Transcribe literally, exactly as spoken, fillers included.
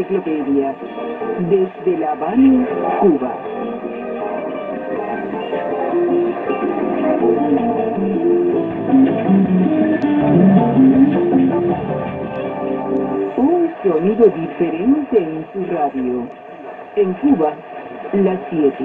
Enciclopedia. Desde La Habana, Cuba. Un sonido diferente en su radio. En Cuba, las siete.